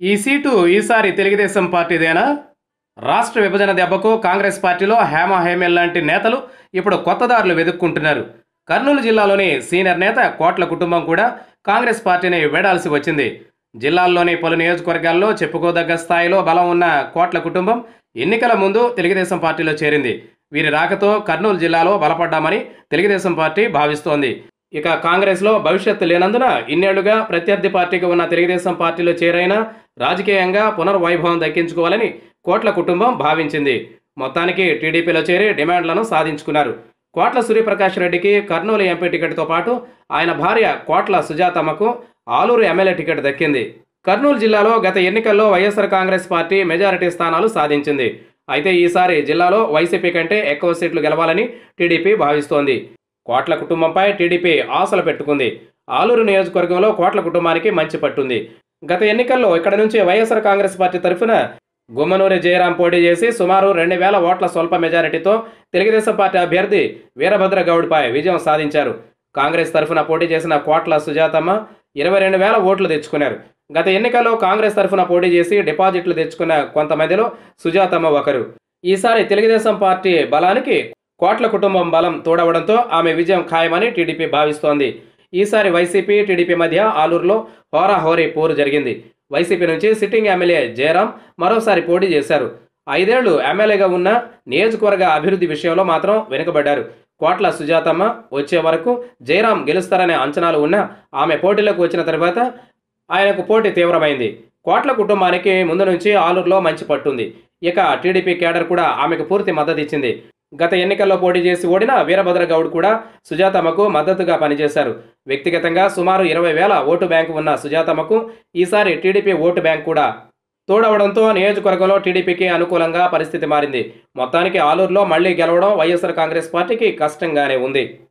ఈ సీటు ఈసారి తెలుగుదేశం పార్టీదేనా? రాష్ట్ర విభజన దెబ్బకు కాంగ్రెస్ పార్టీలో హేమహేమేల్ లాంటి నేతలు ఇప్పుడు కొత్త దారులు వెతుక్కుంటున్నారు. కర్నూలు జిల్లాలోని సీనియర్ నేత కోట్ల కుటుంబం కూడా కాంగ్రెస్ పార్టీని వీడాల్సి వచ్చింది. జిల్లాల్లోని పలు నియోజకవర్గాల్లో చెప్పుకోదగ్గ స్థాయిలో బలం ఉన్న కోట్ల కుటుంబం ఎన్నికల ముందు తెలుగుదేశం పార్టీలో చేరింది. వీరి రాకతో కర్నూలు జిల్లాలో బలపడ్డామని తెలుగుదేశం పార్టీ భావిస్తోంది. ఇక కాంగ్రెస్లో భవిష్యత్తు లేనందున ఇన్నేళ్లుగా ప్రత్యర్థి పార్టీకి ఉన్న తెలుగుదేశం పార్టీలో చేరైనా రాజకీయంగా పునర్వైభవం దక్కించుకోవాలని కోట్ల కుటుంబం భావించింది. మొత్తానికి టీడీపీలో చేరి డిమాండ్లను సాధించుకున్నారు. కోట్ల సూర్యప్రకాష్ రెడ్డికి కర్నూలు ఎంపీ టికెట్తో పాటు ఆయన భార్య కోట్ల సుజాతమ్మకు ఆలూరు ఎమ్మెల్యే టికెట్ దక్కింది. కర్నూలు జిల్లాలో గత ఎన్నికల్లో వైఎస్ఆర్ కాంగ్రెస్ పార్టీ మెజారిటీ స్థానాలు సాధించింది. అయితే ఈసారి జిల్లాలో వైసీపీ కంటే ఎక్కువ సీట్లు గెలవాలని టీడీపీ భావిస్తోంది. కోట్ల కుటుంబంపై టీడీపీ ఆశలు పెట్టుకుంది. ఆలూరు నియోజకవర్గంలో కోట్ల కుటుంబానికి మంచి పట్టుంది. గత ఎన్నికల్లో ఇక్కడ నుంచి వైఎస్ఆర్ కాంగ్రెస్ పార్టీ తరఫున గుమ్మనూరి జయరాం పోటీ చేసి సుమారు 2000 ఓట్ల స్వల్ప మెజారిటీతో తెలుగుదేశం పార్టీ అభ్యర్థి వీరభద్ర గౌడ్పై విజయం సాధించారు. కాంగ్రెస్ తరఫున పోటీ చేసిన కోట్ల సుజాతమ్మ 22,000 ఓట్లు తెచ్చుకున్నారు. గత ఎన్నికల్లో కాంగ్రెస్ తరఫున పోటీ చేసి డిపాజిట్లు తెచ్చుకున్న కొంతమందిలో సుజాతమ్మ ఒకరు. ఈసారి తెలుగుదేశం పార్టీ బలానికి కోట్ల కుటుంబం బలం తోడవడంతో ఆమె విజయం ఖాయమని టీడీపీ భావిస్తోంది. ఈసారి వైసీపీ టీడీపీ మధ్య ఆలూరులో హోరాహోరీ పోరు జరిగింది. వైసీపీ నుంచి సిట్టింగ్ ఎమ్మెల్యే జయరాం మరోసారి పోటీ చేశారు. 5 ఏళ్లు ఎమ్మెల్యేగా ఉన్న నియోజకవర్గ అభివృద్ధి విషయంలో మాత్రం వెనుకబడ్డారు. కోట్ల సుజాతమ్మ వచ్చే వరకు జయరాం గెలుస్తారనే అంచనాలు ఉన్నా ఆమె పోటీలోకి వచ్చిన తర్వాత ఆయనకు పోటీ తీవ్రమైంది. కోట్ల కుటుంబానికి ముందు నుంచి ఆలూరులో మంచి పట్టుంది. ఇక టీడీపీ కేడర్ కూడా ఆమెకు పూర్తి మద్దతు ఇచ్చింది. గత ఎన్నికల్లో పోటీ చేసి ఓడిన వీరభద్ర గౌడ్ కూడా సుజాతమ్మకు మద్దతుగా పనిచేశారు. వ్యక్తిగతంగా సుమారు 20,000 ఓటు బ్యాంకు ఉన్న సుజాతమ్మకు ఈసారి టీడీపీ ఓటు బ్యాంక్ కూడా తోడవడంతో నియోజకవర్గంలో టీడీపీకి అనుకూలంగా పరిస్థితి మారింది. మొత్తానికి ఆలూరులో మళ్లీ గెలవడం వైఎస్ఆర్ కాంగ్రెస్ పార్టీకి కష్టంగానే ఉంది.